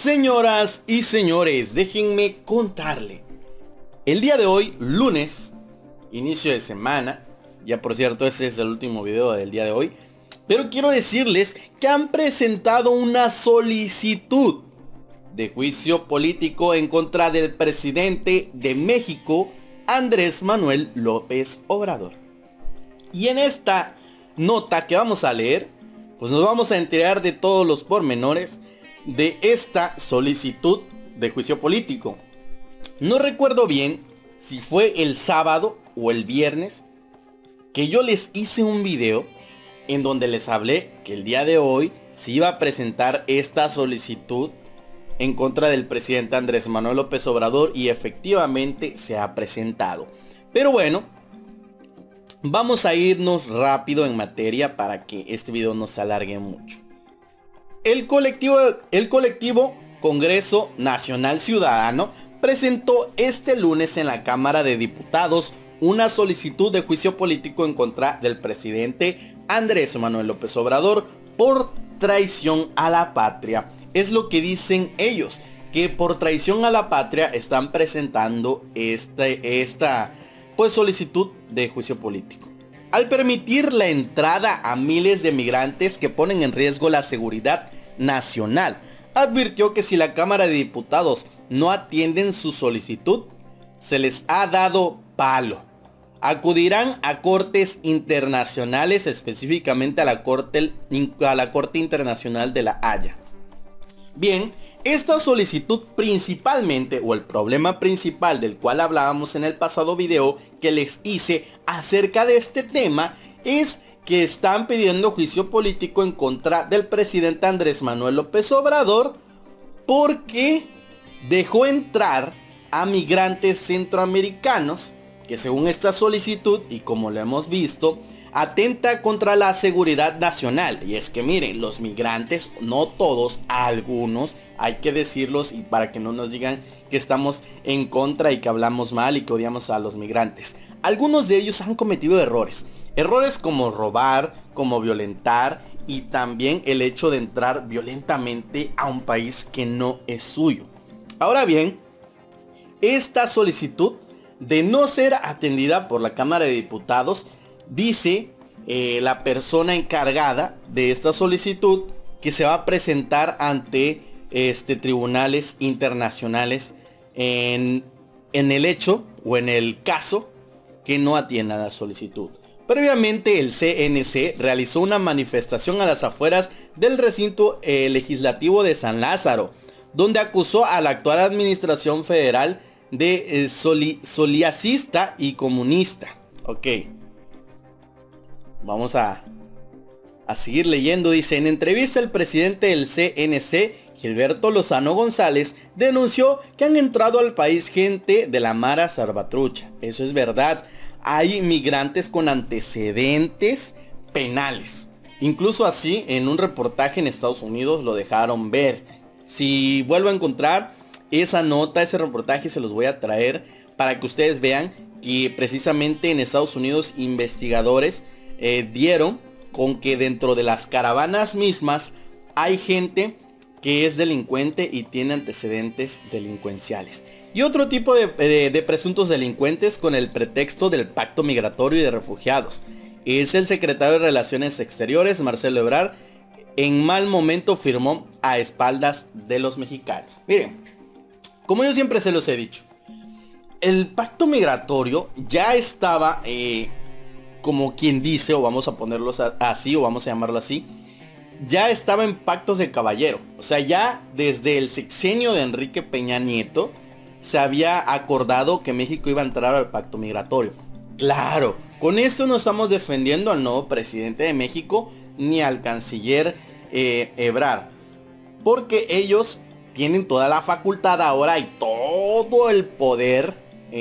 Señoras y señores, déjenme contarle. El día de hoy, lunes, inicio de semana. Ya por cierto, ese es el último video del día de hoy. Pero quiero decirles que han presentado una solicitud de juicio político en contra del presidente de México, Andrés Manuel López Obrador. Y en esta nota que vamos a leer, pues nos vamos a enterar de todos los pormenores de esta solicitud de juicio político. No recuerdo bien si fue el sábado o el viernes que yo les hice un video en donde les hablé que el día de hoy se iba a presentar esta solicitud en contra del presidente Andrés Manuel López Obrador, y efectivamente se ha presentado. Pero bueno, vamos a irnos rápido en materia para que este video no se alargue mucho. El colectivo Congreso Nacional Ciudadano presentó este lunes en la Cámara de Diputados una solicitud de juicio político en contra del presidente Andrés Manuel López Obrador por traición a la patria. Es lo que dicen ellos, que por traición a la patria están presentando esta solicitud de juicio político. Al permitir la entrada a miles de migrantes que ponen en riesgo la seguridad nacional, advirtió que si la Cámara de Diputados no atienden su solicitud, se les ha dado palo. Acudirán a cortes internacionales, específicamente a la Corte Internacional de La Haya. Bien, esta solicitud principalmente, o el problema principal del cual hablábamos en el pasado video que les hice acerca de este tema, es que están pidiendo juicio político en contra del presidente Andrés Manuel López Obrador porque dejó entrar a migrantes centroamericanos que, según esta solicitud y como lo hemos visto, atenta contra la seguridad nacional. Y es que miren, los migrantes, no todos, algunos, hay que decirlos, y para que no nos digan que estamos en contra y que hablamos mal y que odiamos a los migrantes, algunos de ellos han cometido errores como robar, como violentar, y también el hecho de entrar violentamente a un país que no es suyo. Ahora bien, esta solicitud, de no ser atendida por la Cámara de Diputados, dice la persona encargada de esta solicitud que se va a presentar ante tribunales internacionales en el hecho o en el caso que no atienda la solicitud. Previamente, el CNC realizó una manifestación a las afueras del recinto legislativo de San Lázaro, donde acusó a la actual administración federal de soliacista y comunista. Ok, vamos a seguir leyendo. Dice: en entrevista, el presidente del CNC, Gilberto Lozano González, denunció que han entrado al país gente de la Mara Salvatrucha. Eso es verdad. Hay migrantes con antecedentes penales. Incluso así, en un reportaje en Estados Unidos lo dejaron ver. Si vuelvo a encontrar esa nota, ese reportaje, se los voy a traer para que ustedes vean que precisamente en Estados Unidos investigadores dieron con que dentro de las caravanas mismas hay gente que es delincuente y tiene antecedentes delincuenciales. Y otro tipo de presuntos delincuentes con el pretexto del pacto migratorio y de refugiados. Es el secretario de Relaciones Exteriores, Marcelo Ebrard, en mal momento firmó a espaldas de los mexicanos. Miren, como yo siempre se los he dicho, el pacto migratorio ya estaba, como quien dice, o vamos a ponerlo así, o vamos a llamarlo así, ya estaba en pactos de caballero. O sea, ya desde el sexenio de Enrique Peña Nieto se había acordado que México iba a entrar al pacto migratorio. Claro, con esto no estamos defendiendo al nuevo presidente de México ni al canciller Ebrard, porque ellos tienen toda la facultad ahora y todo el poder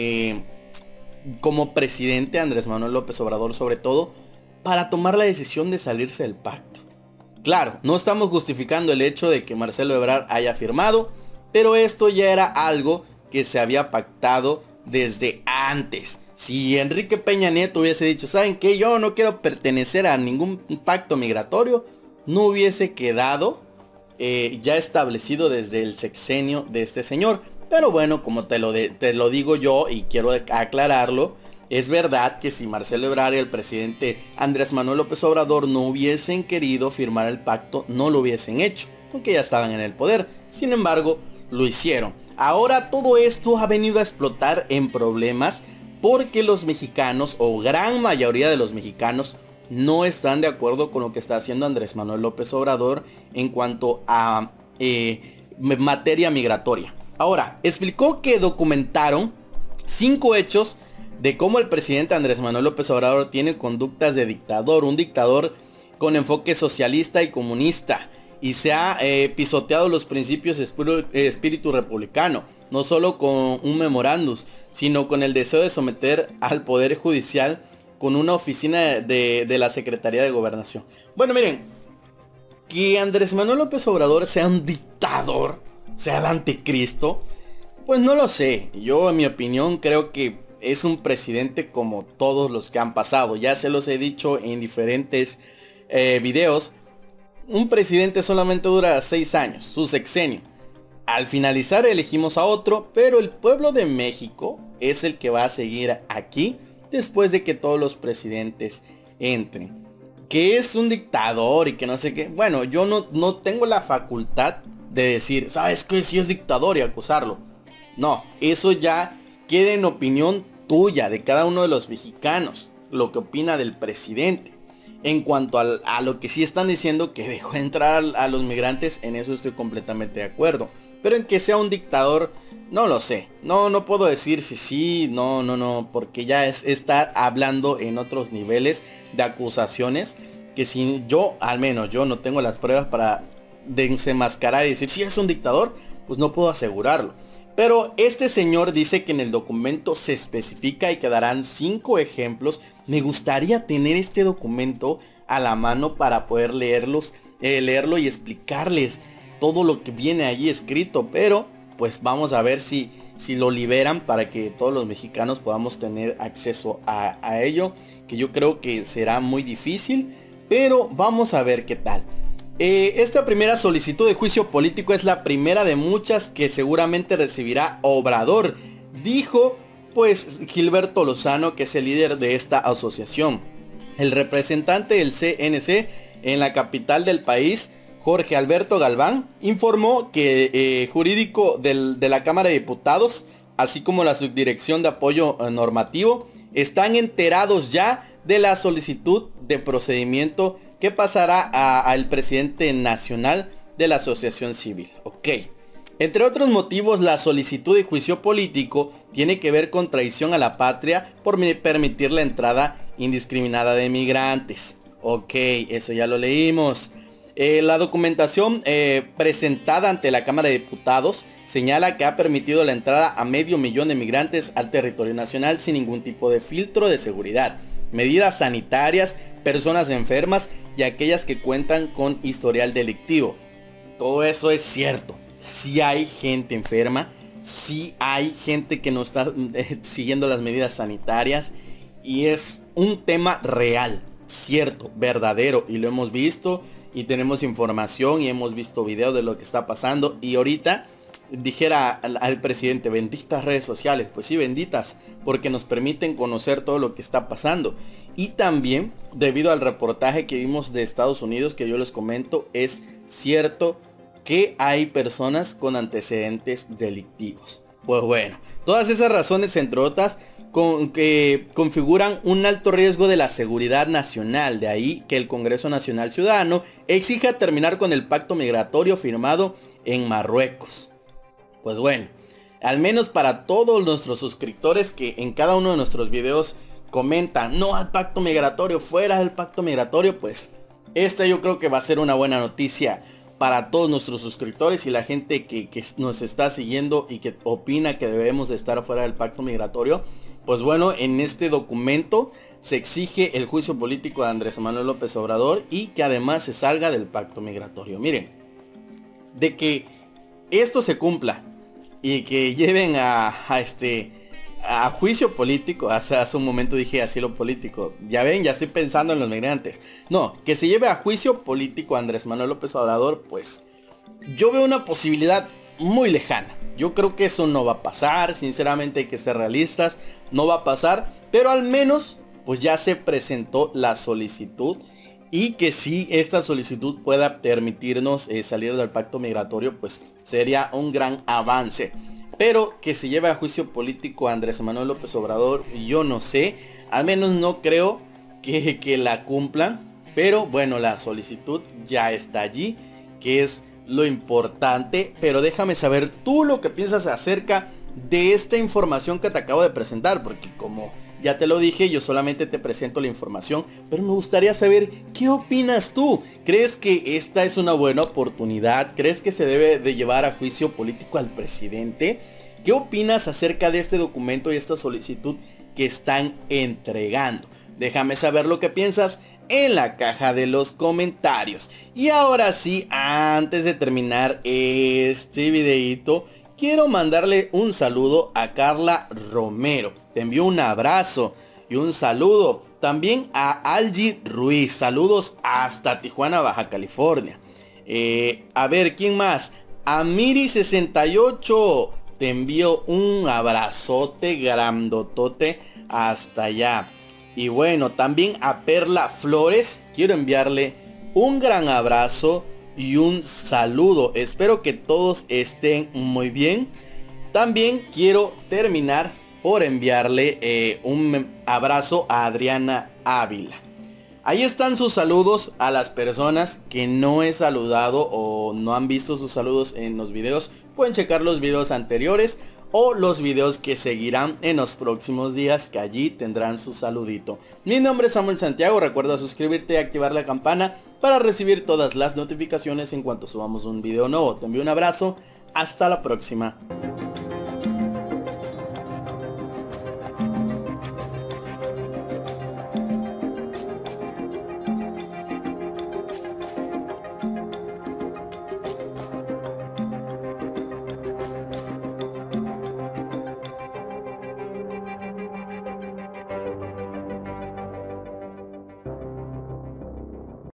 como presidente Andrés Manuel López Obrador, sobre todo, para tomar la decisión de salirse del pacto. Claro, no estamos justificando el hecho de que Marcelo Ebrard haya firmado, pero esto ya era algo que se había pactado desde antes. Si Enrique Peña Nieto hubiese dicho, ¿saben qué? Yo no quiero pertenecer a ningún pacto migratorio, no hubiese quedado ya establecido desde el sexenio de este señor. Pero bueno, como te lo digo yo y quiero aclararlo, es verdad que si Marcelo Ebrard y el presidente Andrés Manuel López Obrador no hubiesen querido firmar el pacto, no lo hubiesen hecho, porque ya estaban en el poder. Sin embargo, lo hicieron. Ahora todo esto ha venido a explotar en problemas porque los mexicanos, o gran mayoría de los mexicanos, no están de acuerdo con lo que está haciendo Andrés Manuel López Obrador en cuanto a materia migratoria. Ahora, explicó que documentaron 5 hechos de cómo el presidente Andrés Manuel López Obrador tiene conductas de dictador, un dictador con enfoque socialista y comunista, y se ha pisoteado los principios espíritu republicano, no solo con un memorándum, sino con el deseo de someter al poder judicial con una oficina de la Secretaría de Gobernación. Bueno, miren, que Andrés Manuel López Obrador sea un dictador, sea el anticristo, pues no lo sé. Yo, en mi opinión, creo que es un presidente como todos los que han pasado. Ya se los he dicho en diferentes videos. Un presidente solamente dura 6 años, su sexenio. Al finalizar elegimos a otro, pero el pueblo de México es el que va a seguir aquí después de que todos los presidentes entren. Que es un dictador y que no sé qué. Bueno, yo no tengo la facultad de decir, ¿sabes qué? Si es dictador y acusarlo. No, eso ya queda en opinión tuya, de cada uno de los mexicanos, lo que opina del presidente. En cuanto a lo que sí están diciendo, que dejó entrar a los migrantes, en eso estoy completamente de acuerdo. Pero en que sea un dictador, no lo sé. No puedo decir si sí, no, porque ya es estar hablando en otros niveles de acusaciones, que si yo, al menos yo no tengo las pruebas para desenmascarar y decir si es un dictador, pues no puedo asegurarlo. Pero este señor dice que en el documento se especifica y que darán 5 ejemplos. Me gustaría tener este documento a la mano para poder leerlo y explicarles todo lo que viene allí escrito. Pero pues vamos a ver si lo liberan para que todos los mexicanos podamos tener acceso a ello. Que yo creo que será muy difícil, pero vamos a ver qué tal. Esta primera solicitud de juicio político es la primera de muchas que seguramente recibirá Obrador, dijo pues Gilberto Lozano, que es el líder de esta asociación. El representante del CNC en la capital del país, Jorge Alberto Galván, informó que jurídico de la Cámara de Diputados, así como la subdirección de apoyo normativo, están enterados ya de la solicitud de procedimiento que pasará al presidente nacional de la asociación civil. Ok. Entre otros motivos, la solicitud de juicio político tiene que ver con traición a la patria por permitir la entrada indiscriminada de migrantes. Ok, eso ya lo leímos. La documentación presentada ante la Cámara de Diputados señala que ha permitido la entrada a 500,000 de migrantes al territorio nacional sin ningún tipo de filtro de seguridad, medidas sanitarias, personas enfermas y aquellas que cuentan con historial delictivo. Todo eso es cierto. Si hay gente enferma, si hay gente que no está siguiendo las medidas sanitarias, y es un tema real, cierto, verdadero, y lo hemos visto y tenemos información y hemos visto videos de lo que está pasando. Y ahorita dijera al presidente, benditas redes sociales. Pues sí, benditas, porque nos permiten conocer todo lo que está pasando. Y también, debido al reportaje que vimos de Estados Unidos, que yo les comento, es cierto que hay personas con antecedentes delictivos. Pues bueno, todas esas razones, entre otras, que configuran un alto riesgo de la seguridad nacional. De ahí que el Congreso Nacional Ciudadano exija terminar con el pacto migratorio firmado en Marruecos. Pues bueno, al menos para todos nuestros suscriptores que en cada uno de nuestros videos comentan no al pacto migratorio, fuera del pacto migratorio, pues esta yo creo que va a ser una buena noticia para todos nuestros suscriptores y la gente que nos está siguiendo y que opina que debemos de estar fuera del pacto migratorio. Pues bueno, en este documento se exige el juicio político de Andrés Manuel López Obrador y que además se salga del pacto migratorio. Miren, de que esto se cumpla y que lleven a juicio político, hace un momento dije asilo político, ya ven, ya estoy pensando en los migrantes. No, que se lleve a juicio político a Andrés Manuel López Obrador, pues yo veo una posibilidad muy lejana. Yo creo que eso no va a pasar, sinceramente hay que ser realistas, no va a pasar, pero al menos pues ya se presentó la solicitud y que si esta solicitud pueda permitirnos salir del pacto migratorio, pues sería un gran avance. Pero que se lleve a juicio político a Andrés Manuel López Obrador, yo no sé, al menos no creo que la cumplan, pero bueno, la solicitud ya está allí, que es lo importante. Pero déjame saber tú lo que piensas acerca de esta información que te acabo de presentar, porque como ya te lo dije, yo solamente te presento la información, pero me gustaría saber qué opinas tú. ¿Crees que esta es una buena oportunidad? ¿Crees que se debe de llevar a juicio político al presidente? ¿Qué opinas acerca de este documento y esta solicitud que están entregando? Déjame saber lo que piensas en la caja de los comentarios. Y ahora sí, antes de terminar este videito, quiero mandarle un saludo a Carla Romero. Te envío un abrazo y un saludo. También a Algi Ruiz. Saludos hasta Tijuana, Baja California. A ver, ¿quién más? A Miri68. Te envío un abrazote grandotote hasta allá. Y bueno, también a Perla Flores. Quiero enviarle un gran abrazo y un saludo. Espero que todos estén muy bien. También quiero terminar por enviarle un abrazo a Adriana Ávila. Ahí están sus saludos a las personas que no he saludado o no han visto sus saludos en los videos. Pueden checar los videos anteriores o los videos que seguirán en los próximos días, que allí tendrán su saludito. Mi nombre es Samuel Santiago. Recuerda suscribirte y activar la campana para recibir todas las notificaciones en cuanto subamos un video nuevo. Te envío un abrazo. Hasta la próxima.